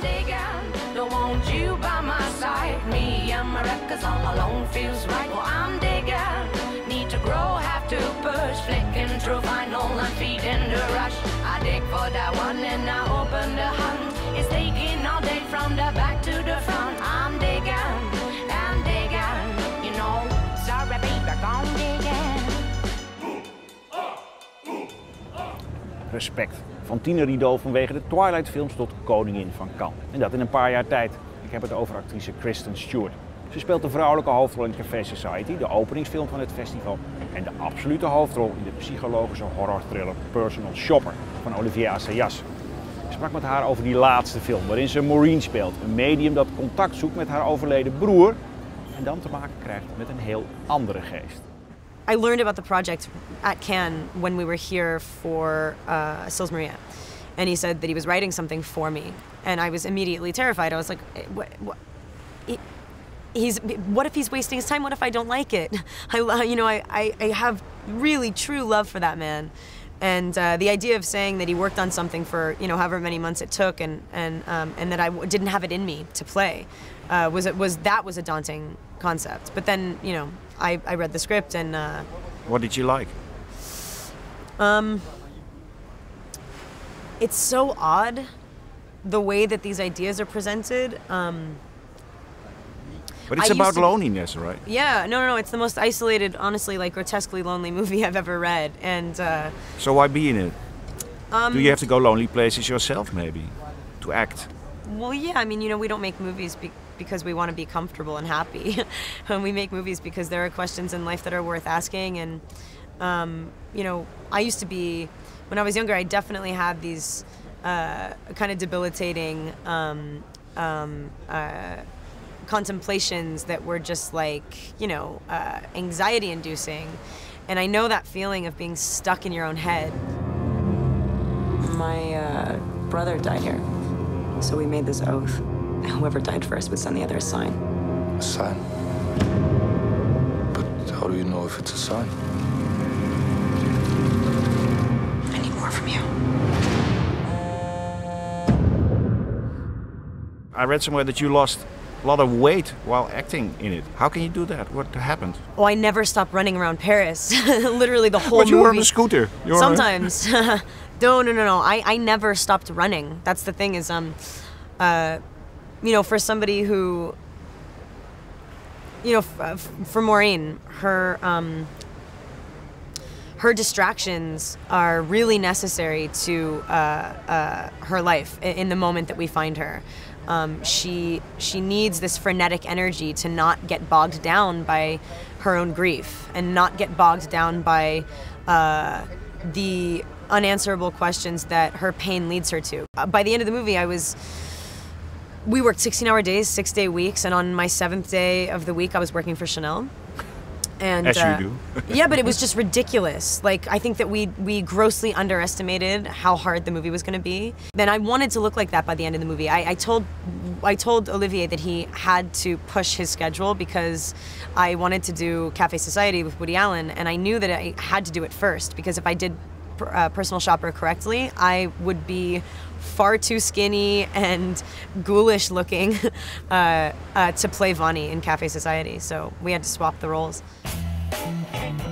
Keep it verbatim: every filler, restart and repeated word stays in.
I'm digging, don't want you by my side. Me and my records all alone feels right. Well, I'm digging, need to grow, have to push. Flicking through vinyl and feeding the rush. I dig for that one and I open the hunt. It's taking all day from the back to the front. I'm digging, I'm digging, you know. Sorry baby, I'm digging. Respect. Van tienerrido vanwege de Twilight films tot koningin van Cannes. En dat in een paar jaar tijd. Ik heb het over actrice Kristen Stewart. Ze speelt de vrouwelijke hoofdrol in Café Society, de openingsfilm van het festival. En de absolute hoofdrol in de psychologische horrorthriller Personal Shopper van Olivier Assayas. Ik sprak met haar over die laatste film, waarin ze Maureen speelt. Een medium dat contact zoekt met haar overleden broer. En dan te maken krijgt met een heel andere geest. I learned about the project at Cannes when we were here for uh, Sils Maria. And he said that he was writing something for me. And I was immediately terrified. I was like, what, what, he, he's, what if he's wasting his time? What if I don't like it? I, you know, I, I, I have really true love for that man. And uh, the idea of saying that he worked on something for, you know, however many months it took and, and, um, and that I w didn't have it in me to play, uh, was, was, that was a daunting concept. But then, you know, I, I read the script and... Uh, what did you like? Um, it's so odd, the way that these ideas are presented. Um, but it's I about to, loneliness, right? Yeah, no, no, no, it's the most isolated, honestly, like grotesquely lonely movie I've ever read. And uh, so why be in it? Um, Do you have to go lonely places yourself, maybe, to act? Well, yeah, I mean, you know, we don't make movies be because we want to be comfortable and happy. And we make movies because there are questions in life that are worth asking. And, um, you know, I used to be, when I was younger, I definitely had these uh, kind of debilitating um, um, uh, contemplations that were just like, you know, uh, anxiety-inducing. And I know that feeling of being stuck in your own head. My uh, brother died here, so we made this oath. Whoever died first would send the other a sign. A sign? But how do you know if it's a sign? I need more from you. I read somewhere that you lost a lot of weight while acting in it. How can you do that? What happened? Oh, I never stopped running around Paris. Literally the whole but you movie. were on a scooter. You Sometimes. no, no, no, no. I, I never stopped running. That's the thing is, um, uh, you know, for somebody who, you know, f for Maureen, her, um, her distractions are really necessary to uh, uh, her life in the moment that we find her. Um, she she needs this frenetic energy to not get bogged down by her own grief and not get bogged down by uh, the unanswerable questions that her pain leads her to. Uh, by the end of the movie, I was. We worked sixteen hour days, six day weeks, and on my seventh day of the week, I was working for Chanel. And, As uh, you do. yeah, but it was just ridiculous. Like, I think that we we grossly underestimated how hard the movie was going to be. Then I wanted to look like that by the end of the movie. I, I told I told Olivier that he had to push his schedule because I wanted to do Café Society with Woody Allen, and I knew that I had to do it first because if I did uh, Personal Shopper correctly, I would be far too skinny and ghoulish looking uh, uh, to play Vonnie in Café Society. So we had to swap the roles.